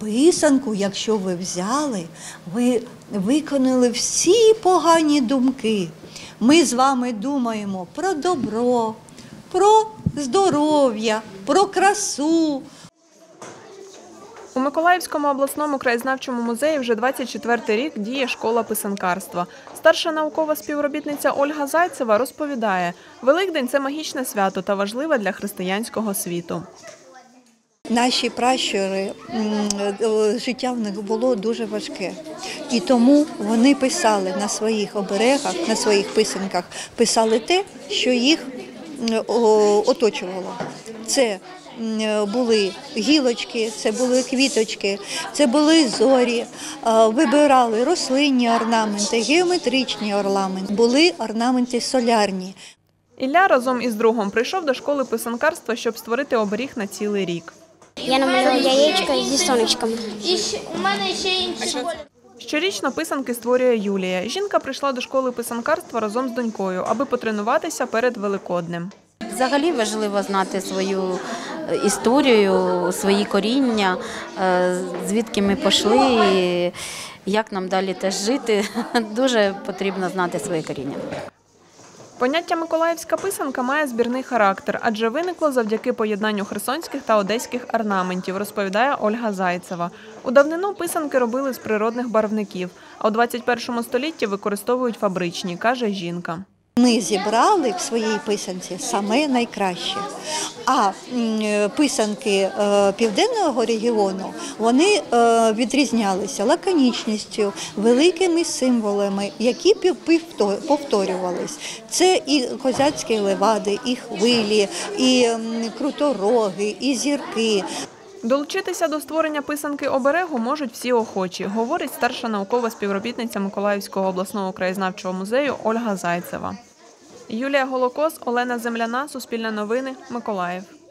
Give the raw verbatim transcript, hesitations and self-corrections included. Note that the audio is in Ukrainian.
писанку, якщо ви взяли, ви виконали всі погані думки. Ми з вами думаємо про добро, про здоров'я, про красу. У Миколаївському обласному краєзнавчому музеї вже двадцять четвертий рік діє школа писанкарства. Старша наукова співробітниця Ольга Зайцева розповідає, Великдень – це магічне свято та важливе для християнського світу. Наші пращури, життя в них було дуже важке. І тому вони писали на своїх оберегах, на своїх писанках, писали те, що їх оточувало. Це були гілочки, це були квіточки, це були зорі, вибирали рослинні орнаменти, геометричні орнаменти, були орнаменти солярні. Ілля разом із другом прийшов до школи писанкарства, щоб створити оберіг на цілий рік. Я намалювала яєчко зі сонечком. І у мене ще інші. Щорічно писанки створює Юлія. Жінка прийшла до школи писанкарства разом з донькою, аби потренуватися перед Великоднем. Взагалі важливо знати свою історію, свої коріння, звідки ми пішли, як нам далі теж жити. Дуже потрібно знати своє коріння. Поняття «миколаївська писанка» має збірний характер, адже виникло завдяки поєднанню херсонських та одеських орнаментів, розповідає Ольга Зайцева. У давнину писанки робили з природних барвників, а у двадцять першому столітті використовують фабричні, каже жінка. Ми зібрали в своїй писанці саме найкраще. А писанки південного регіону, вони відрізнялися лаконічністю, великими символами, які повторювались. Це і козацькі левади, і хвилі, і крутороги, і зірки. Долучитися до створення писанки-оберегу можуть всі охочі, говорить старша наукова співробітниця Миколаївського обласного краєзнавчого музею Ольга Зайцева. Юлія Голокос, Олена Земляна, Суспільне новини, Миколаїв.